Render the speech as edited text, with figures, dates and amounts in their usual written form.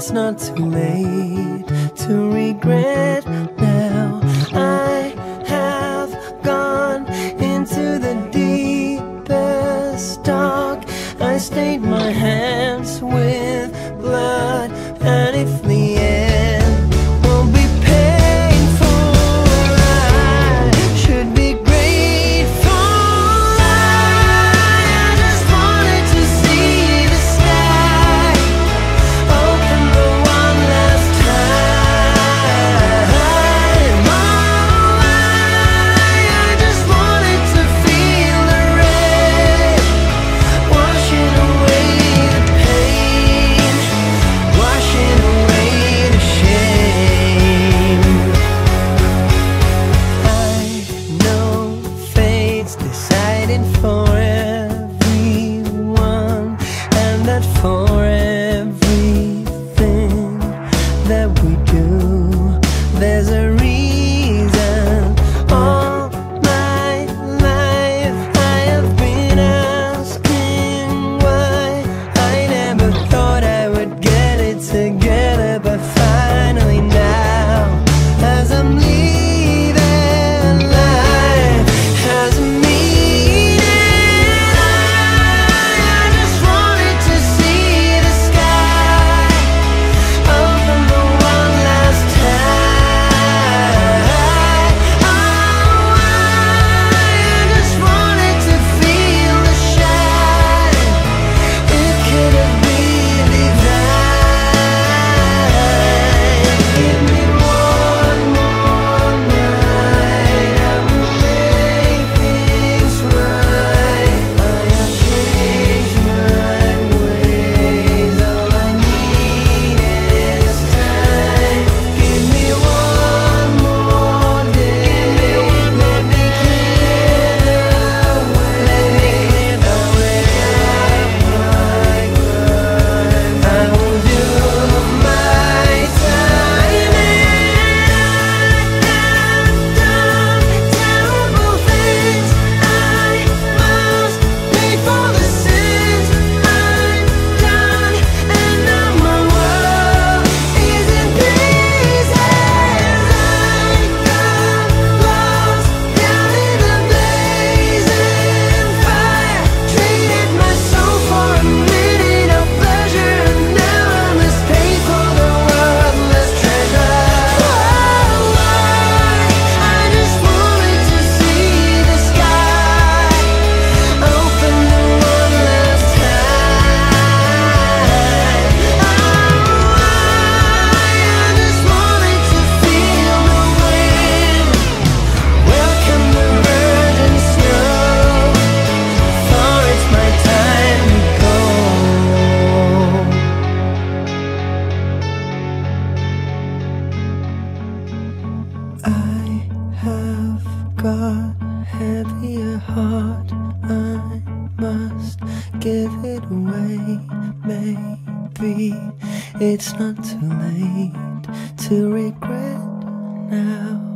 it's not too late to regret now. I have gone into the deepest dark. I stained my hands with blood, and if the end will be painful, I should be grateful. I just wanted to see the sky open the one last time. Oh, I just wanted to feel the rain washing away the pain, washing away the shame. I know fate's decided for everyone, and that for everything that we do, there's a reason. All my life I have been asking why. I never thought I would get it together, but finally now, as I'm leaving, life has a meaning. I just wanted to see the sky open the one last time. Oh, I just wanted to feel the shine. It could have been divine. Give me one more night, I will make things right. I have changed my ways, all I need is time. Give me one more day, let me clear the way. I will do my time, and I have done terrible things. I must pay for the sins I've done, and now my world is in pieces. I got lost down in the blazing fire, traded my soul for a minute of pleasure, and now I must pay for the worthless treasure. I just wanted to see the sky open the one last time. I just wanted to feel the wind welcome the virgin snow, for it's my time to go. I have got heavier heart, I must give it away. Maybe it's not too late to regret now.